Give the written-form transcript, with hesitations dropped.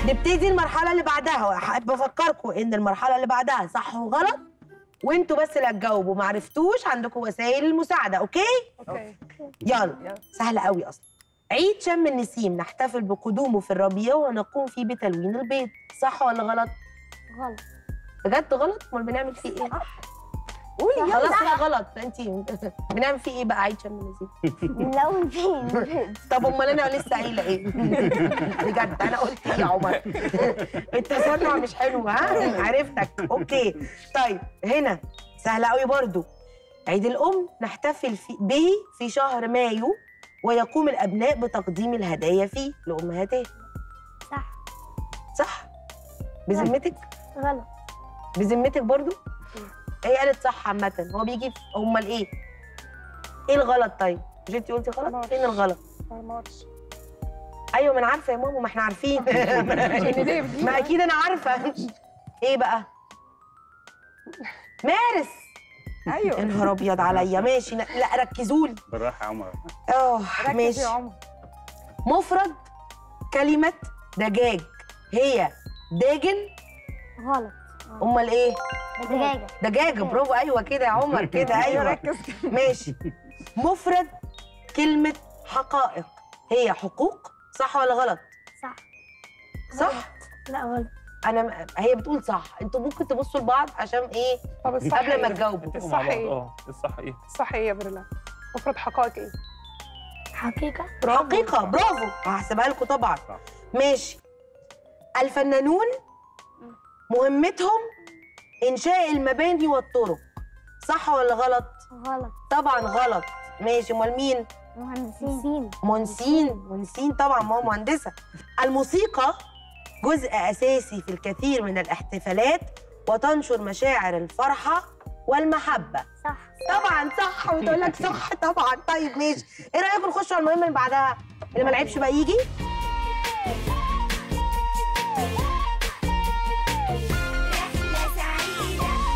نبتدي المرحله اللي بعدها، واحب افكركم ان المرحله اللي بعدها صح وغلط، وانتوا بس اللي هتجاوبوا. ما عرفتوش عندكم وسائل المساعده. اوكي. يلا. سهله قوي اصلا. عيد شم النسيم نحتفل بقدومه في الربيع ونقوم فيه بتلوين البيض، صح ولا غلط؟ غلط. بجد غلط؟ امال بنعمل فيه ايه؟ قولي خلاص هي غلط. انتي بنعمل فيه ايه بقى عيد شم النسيم؟ بنلون فيه البيض. طب امال انا لسه قايله ايه؟ بجد انا قلت ايه يا عمر؟ التسرع مش حلو. ها عرفتك. اوكي. طيب هنا سهله قوي برضو. عيد الام نحتفل به في شهر مايو، ويقوم الابناء بتقديم الهدايا فيه لامهاتهم. صح. صح؟ بذمتك؟ غلط. بذمتك برضو؟ هي قالت صح عامة. هو بيجي في امال ايه؟ ايه الغلط طيب؟ مش انتي قلتي غلط؟ فين الغلط؟ مارش. ايوه ما انا عارفة يا ماما، ما احنا عارفين. ما اكيد انا عارفة. ايه بقى؟ مارس. ايوه يا نهار ابيض عليا. ماشي. لا ركزوا لي بالراحه يا عمر. ماشي. يا عمر. مفرد كلمة دجاج هي داجن. غلط. امال ايه؟ دجاجة. دجاجة. برافو. ايوه كده يا عمر كده. ايوه ركز. ماشي. مفرد كلمة حقائق هي حقوق، صح ولا غلط؟ صح. صح؟ لا غلط. هي بتقول صح. انتوا ممكن تبصوا لبعض عشان ايه؟ طب الصح قبل ما إيه؟ تجاوبوا. الصح ايه؟ الصح ايه؟ الصح ايه يا بريلا؟ مفرد حقائق ايه؟ حقيقة. حقيقة. برافو. هحسبها لكم طبعا. صح. ماشي. الفنانون مهمتهم إنشاء المباني والطرق، صح ولا غلط؟ غلط. طبعا غلط. ماشي. امال مين؟ مهندسين. مهندسين طبعا، ما هو مهندسة. الموسيقى جزء أساسي في الكثير من الاحتفالات وتنشر مشاعر الفرحة والمحبة. صح. طبعا صح. وتقول لك صح طبعا. طيب ماشي. ايه رأيكم نخش على المهمة اللي بعدها؟ اللي ما لعبش بقى يجي؟